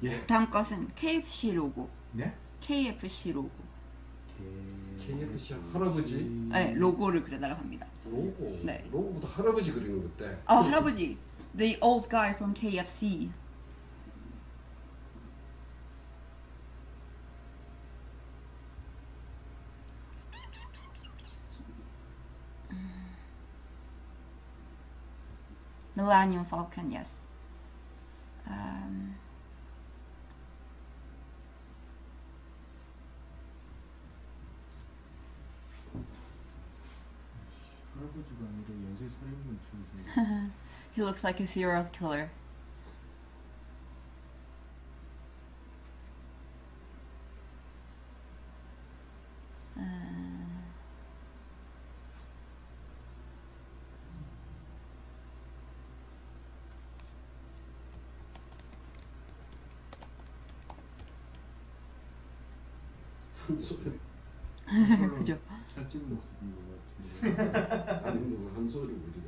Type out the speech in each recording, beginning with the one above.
예. 다음 것은 KFC 로고. 네? KFC 로고. KFC 할아버지? 네, 로고를 그려달라고 합니다. 로고? 네. 로고보다 할아버지 그리는 것 같대. 할아버지. The old guy from KFC. Millennium Falcon, yes. 할아버지가 아니라 연쇄 살인범. He looks like a serial killer. 한소리. 그죠? 살찐 모습인 것 같은데. 아닌데 한소리 그리다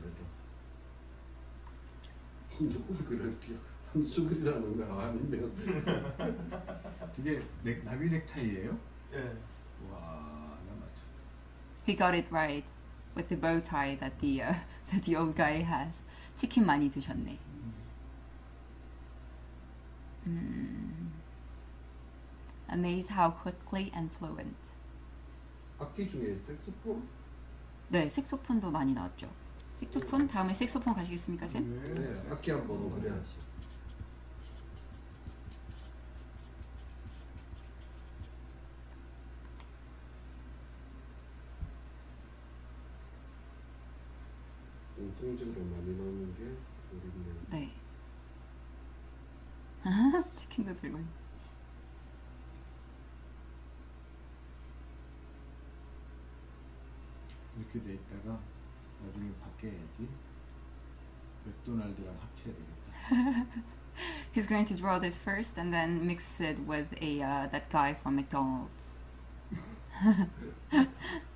누구 그렇게 한소리라는 거 아니면 이게 나비 넥타이예요? 예. 와, 나 맞춰. He got it right with the bow tie that the old guy has. 치킨 많이 드셨네. Amazed how quickly and fluent. 악기 중에 색소폰? 네, 색소폰도 많이 나왔죠. 색소폰? 다음에 색소폰 가시겠습니까, 쌤? 네, 악기 한 번은 그래야지. 공통적으로 많이 나오는 게 우리는 네. 치킨도 들고 있네. 이렇게 돼 있다가 나중에 바뀌어야지. 맥도날드랑 합쳐야 되겠다. He's going to draw this first and then mix it with that guy from McDonald's.